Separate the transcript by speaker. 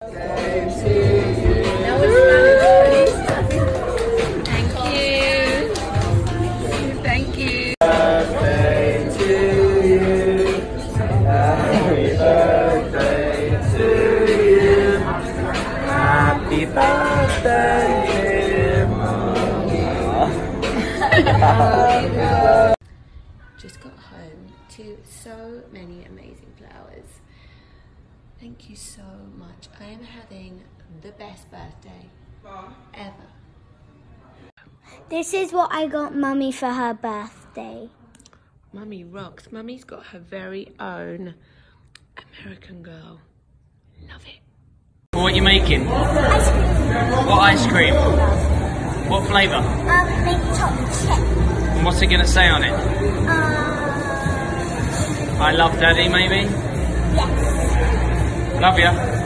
Speaker 1: Just got home to so many amazing flowers. Thank you so much. I am having the best birthday ever.
Speaker 2: This is what I got Mummy for her birthday.
Speaker 1: Mummy rocks. Mummy's got her very own American girl. Love it.
Speaker 3: What are you making?
Speaker 2: Ice cream.
Speaker 3: What ice cream? What flavour?
Speaker 2: Mint chocolate chip.
Speaker 3: And what's it going to say on it? I love Daddy, maybe?
Speaker 2: Yes.
Speaker 3: Love ya.